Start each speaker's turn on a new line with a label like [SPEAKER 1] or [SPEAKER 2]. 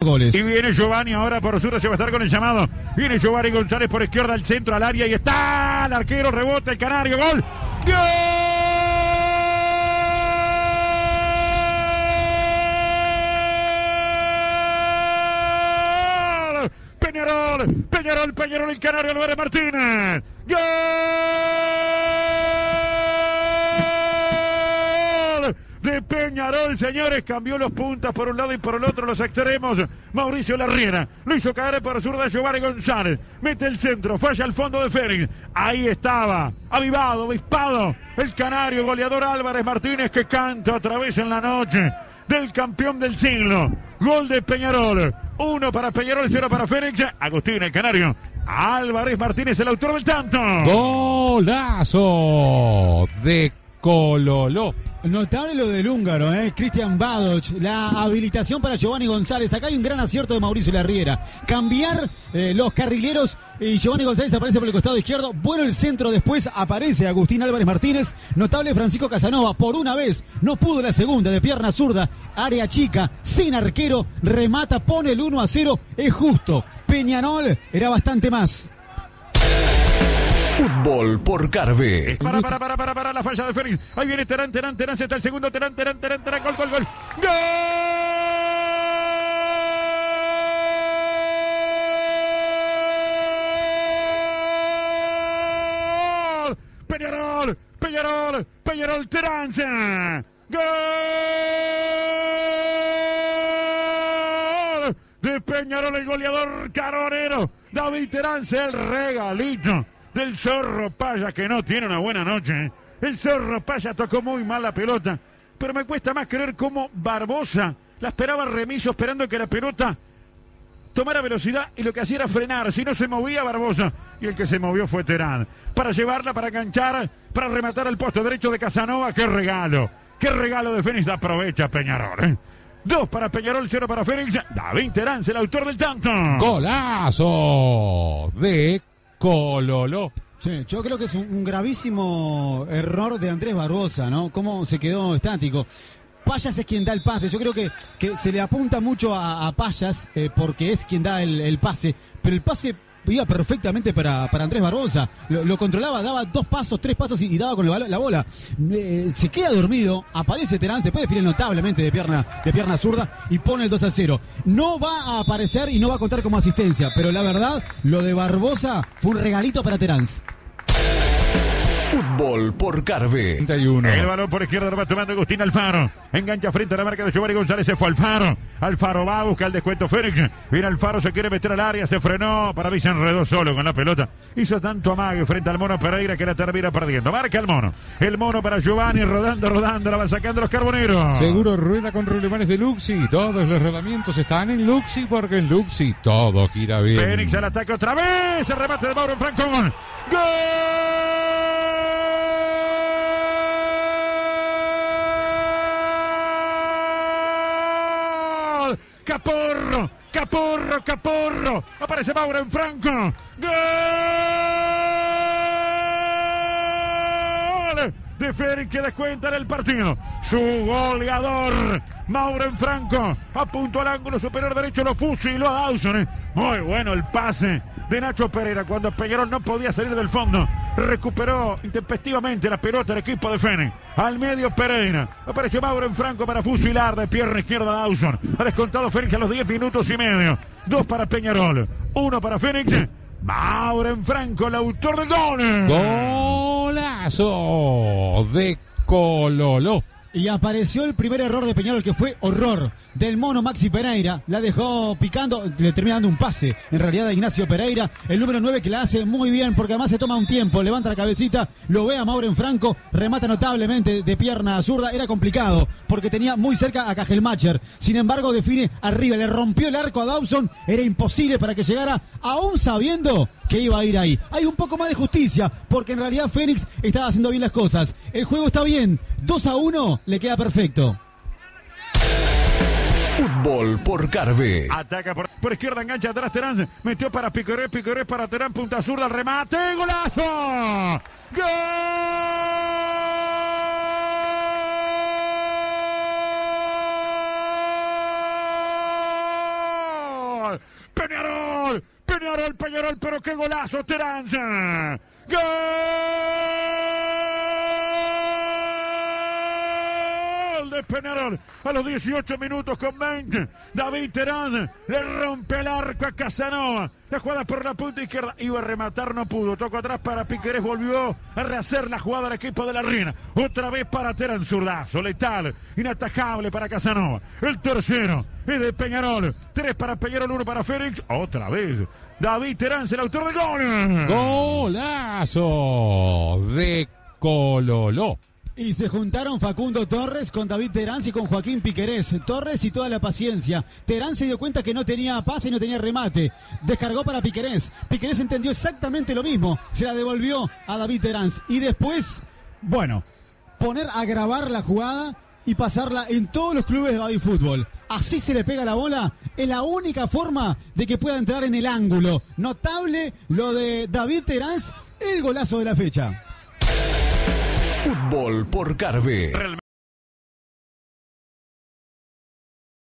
[SPEAKER 1] goles.
[SPEAKER 2] Y viene Giovanni ahora por zurda, se va a estar con el llamado. Viene Giovanni González por izquierda al centro, al área, y está el arquero, rebota el canario, gol. ¡Gol! Peñarol, el canario Álvarez Martínez. ¡Gol! De Peñarol, señores, cambió los puntas por un lado y por el otro, los extremos. Mauricio Larriera lo hizo caer por zurda Giovanni González. Mete el centro, falla al fondo de Fénix. Ahí estaba, avivado, avispado, el canario goleador Álvarez Martínez, que canta otra vez en la noche del campeón del siglo. Gol de Peñarol. 1 para Peñarol, 0 para Fénix. Agustín, el canario. Álvarez Martínez, el autor del tanto.
[SPEAKER 3] Golazo de Cololó.
[SPEAKER 1] Notable lo del húngaro, Cristian Badoch, la habilitación para Giovanni González. Acá hay un gran acierto de Mauricio Larriera. Cambiar los carrileros y Giovanni González aparece por el costado izquierdo. Bueno el centro, después aparece Agustín Álvarez Martínez. Notable Francisco Casanova, por una vez no pudo la segunda, de pierna zurda, área chica, sin arquero, remata, pone el 1-0. Es justo, Peñarol era bastante más.
[SPEAKER 4] Fútbol por Carve.
[SPEAKER 2] Para la falla de Fénix. Ahí viene Terán, está el segundo, Terán, gol. ¡Gol! Peñarol, Terán. ¡Gol! De Peñarol, el goleador caronero David Terán, el regalito del Zorro Paya, que no tiene una buena noche. El Zorro Paya tocó muy mal la pelota, pero me cuesta más creer cómo Barbosa la esperaba remiso, esperando que la pelota tomara velocidad, y lo que hacía era frenar. Si no se movía Barbosa, y el que se movió fue Terán, para llevarla, para enganchar, para rematar al posto derecho de Casanova. ¡Qué regalo de Fénix! Aprovecha Peñarol, 2 para Peñarol, 0 para Fénix. David Terán, el autor del tanto.
[SPEAKER 3] Golazo de Cololó.
[SPEAKER 1] Sí, yo creo que es un gravísimo error de Andrés Barbosa, ¿no? Cómo se quedó estático. Payas es quien da el pase. Yo creo que se le apunta mucho a Payas porque es quien da el pase, pero el pase iba perfectamente para Andrés Barbosa. Lo controlaba, daba 2 pasos, 3 pasos y daba con la bola. Se queda dormido, aparece Terán, se puede definir notablemente de pierna zurda y pone el 2-0. No va a aparecer y no va a contar como asistencia, pero la verdad, lo de Barbosa fue un regalito para Terán.
[SPEAKER 4] Fútbol por Carve.
[SPEAKER 3] 31.
[SPEAKER 2] El balón por izquierda lo va tomando Agustín Alfaro. Engancha frente a la marca de Giovanni González. Se fue Alfaro. Alfaro va a buscar el descuento Fénix. Viene Alfaro, se quiere meter al área. Se frenó. Para mí se enredó solo con la pelota. Hizo tanto amague frente al Mono Pereira que la termina perdiendo. Marca el Mono. El Mono para Giovanni. Rodando. La van sacando los carboneros.
[SPEAKER 3] Seguro rueda con rulemanes de Luxi. Todos los rodamientos están en Luxi, porque en Luxi todo gira bien.
[SPEAKER 2] Fénix al ataque otra vez. El remate de Mauro Franco. ¡Gol! Caporro. Aparece Mauro en Franco. ¡Gol! De Fénix, que descuenta en el partido. Su goleador, Mauro en Franco. Apuntó al ángulo superior derecho, lo fusiló a Dawson. Muy bueno el pase de Nacho Pereira cuando Peñarol no podía salir del fondo. Recuperó intempestivamente la pelota el equipo de Fénix. Al medio Pereira. Apareció Mauro en Franco para fusilar de pierna izquierda a Dawson. Ha descontado Fénix a los 10 minutos y medio. 2 para Peñarol, 1 para Fénix. Mauro en Franco, el autor del gol.
[SPEAKER 3] Golazo de Cololó.
[SPEAKER 1] Y apareció el primer error de Peñarol, que fue horror del Mono Maxi Pereira. La dejó picando, le termina dando un pase en realidad a Ignacio Pereira, el número 9, que la hace muy bien porque además se toma un tiempo, levanta la cabecita, lo ve a Mauro en Franco, remata notablemente de pierna zurda. Era complicado porque tenía muy cerca a Cajelmacher, sin embargo define arriba, le rompió el arco a Dawson. Era imposible para que llegara, aún sabiendo que iba a ir ahí. Hay un poco más de justicia porque en realidad Fénix estaba haciendo bien las cosas. El juego está bien, 2-1 le queda perfecto.
[SPEAKER 4] Fútbol por Carve.
[SPEAKER 2] Ataca por izquierda, engancha atrás Terán. Metió para Picoré para Terán, punta zurda, remate, golazo. ¡Gol! Peñarol. Peñarol, pero qué golazo, Terán. ¡Gol! De Peñarol a los 18 minutos con 20. David Terán le rompe el arco a Casanova. La jugada por la punta izquierda. Iba a rematar, no pudo. Tocó atrás para Piquerés. Volvió a rehacer la jugada al equipo de la Reina. Otra vez para Terán. Zurdazo, letal, inatajable para Casanova. El tercero es de Peñarol. 3 para Peñarol, 1 para Félix. Otra vez David Terán, el autor del gol.
[SPEAKER 3] Golazo de Cololó.
[SPEAKER 1] Y se juntaron Facundo Torres con David Terán y con Joaquín Piquerés. Torres y toda la paciencia. Terán se dio cuenta que no tenía pase y no tenía remate. Descargó para Piquerés. Piquerés entendió exactamente lo mismo. Se la devolvió a David Terán. Y después, bueno, poner a grabar la jugada y pasarla en todos los clubes de Baby Fútbol. Así se le pega la bola. Es la única forma de que pueda entrar en el ángulo. Notable lo de David Terán, el golazo de la fecha.
[SPEAKER 4] Fútbol por Carve.